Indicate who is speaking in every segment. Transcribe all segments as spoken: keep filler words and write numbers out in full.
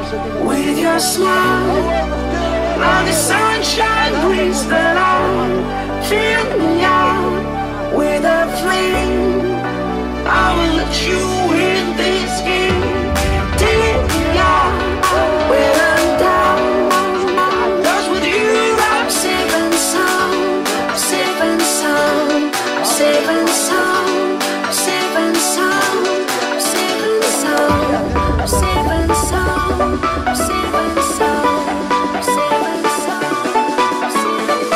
Speaker 1: with your smile. Now the sunshine brings the light. Fill me out with a flame. I will let you in this game. Take me out when I'm down. Cause with you I'm safe and sound. I'm safe and sound. I'm safe and sound. I'm safe and sound. I'm safe and sound. I'm safe and sound. I'm safe and sound. I'm safe and sound. I'm safe and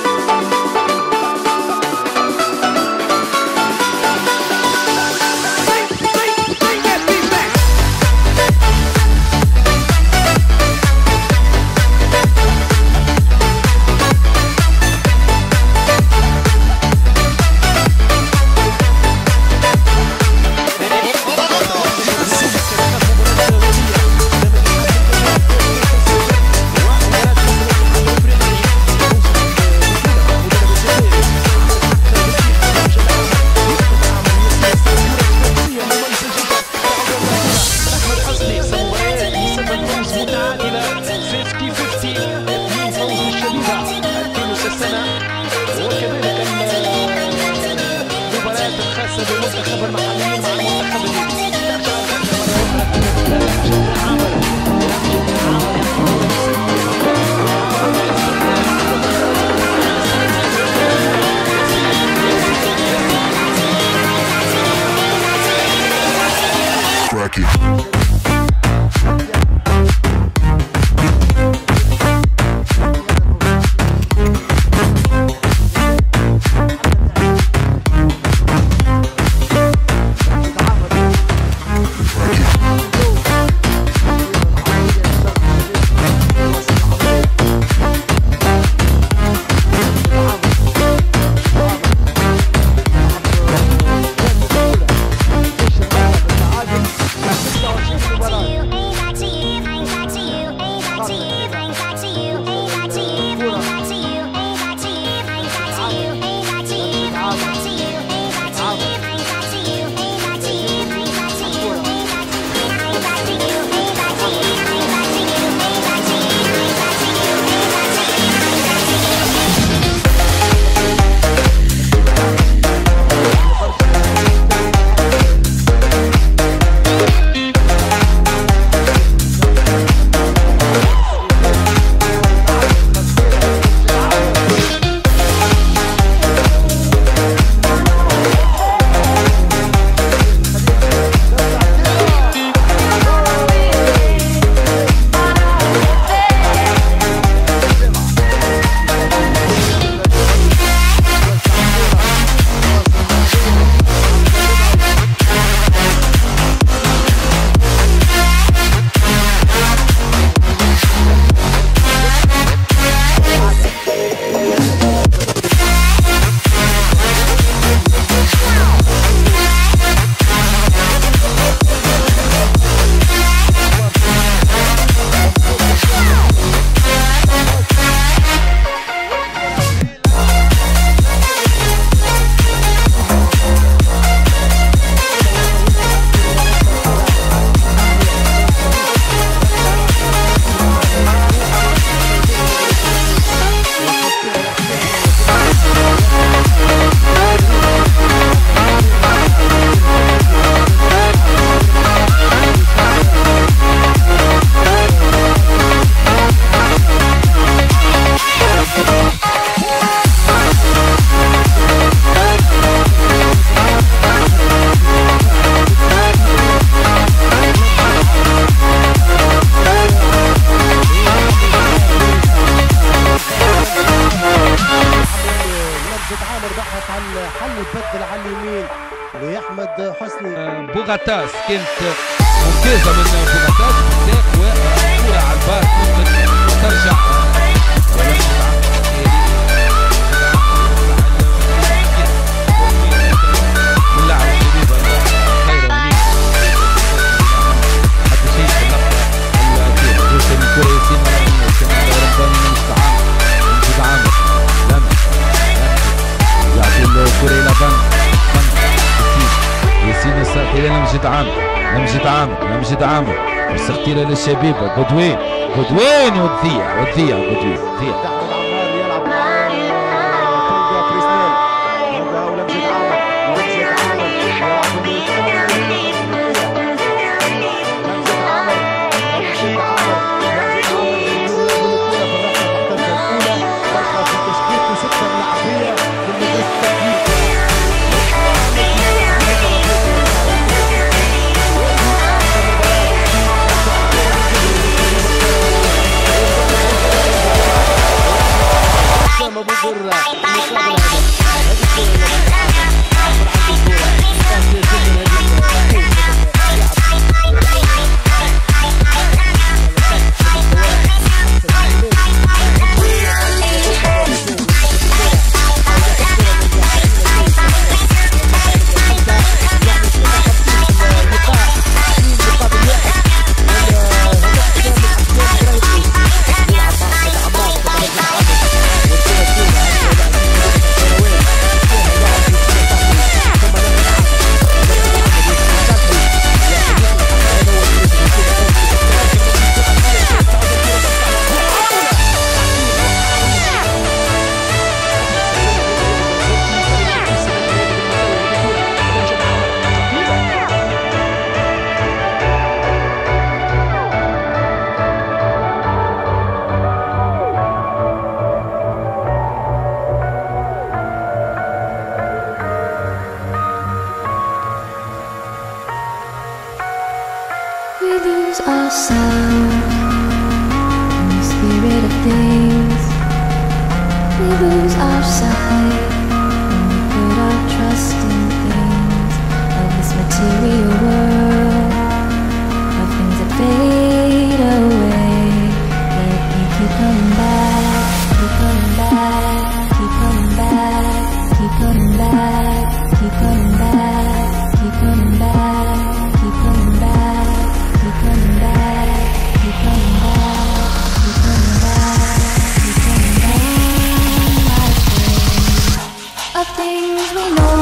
Speaker 2: بوغاتاس كانت ممتازه من بوغاتاس بالذات وكوره على البار ممكن ترجع من لاعب الشبيب الخيرواني حتى شيء في اللقطه جزء من كره ياسين رباني من مستعان نجيب عامر لم يعطي الكره الى بن ياسين الساقي لمجد لمجد عامر لمجد عامر لمجد عامر فرصة خطيرة للشبيبة. بدوين بدوين وتضيع وتضيع بدوين تضيع.
Speaker 3: We lose ourselves in the spirit of things. We lose our sight when we put our trust in things of this material world, of things that fade away. Yet you keep coming back, keep coming back, keep coming back, keep coming back, keep coming back, keep coming back, keep coming back. Keep coming back, keep coming back, keep coming back, keep coming back, my friend. Of things we know.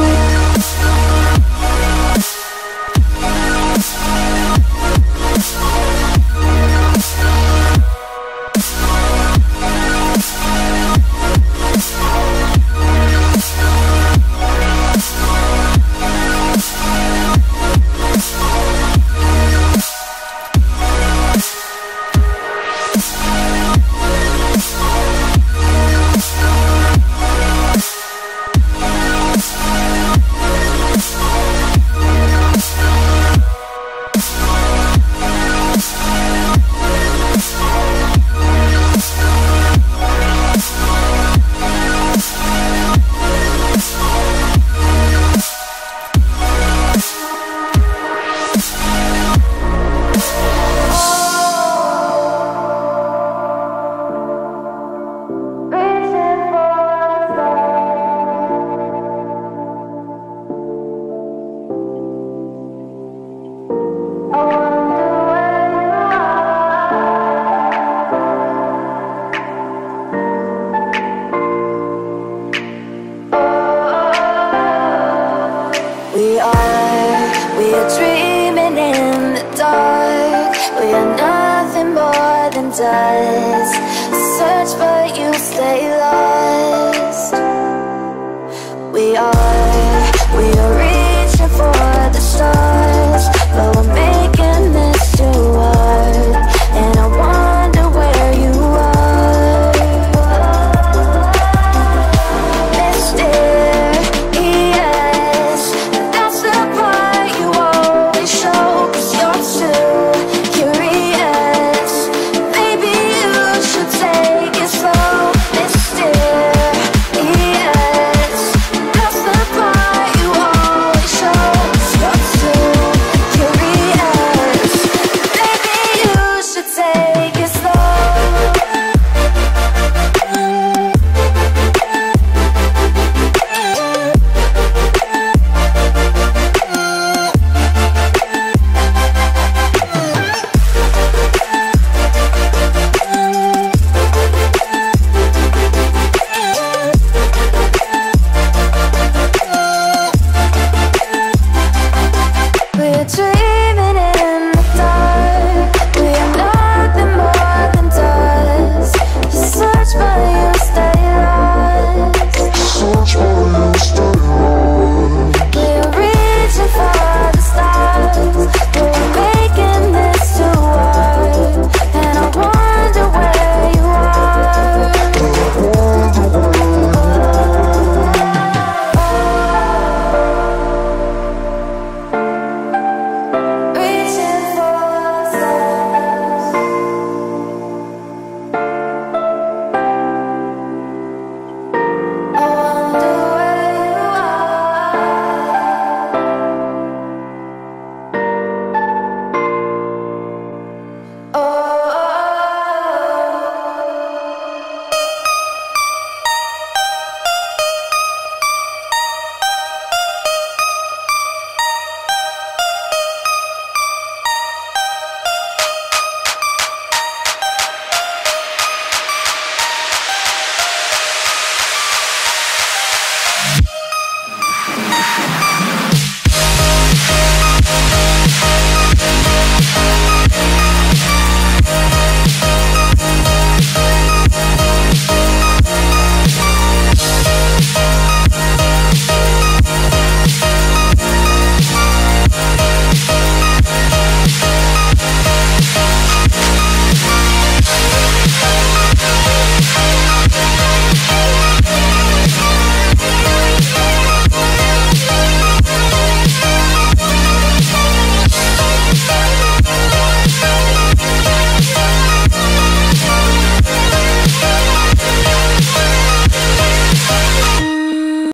Speaker 3: Dust. Search but you stay lost. We are, we are reaching for the stars, but we're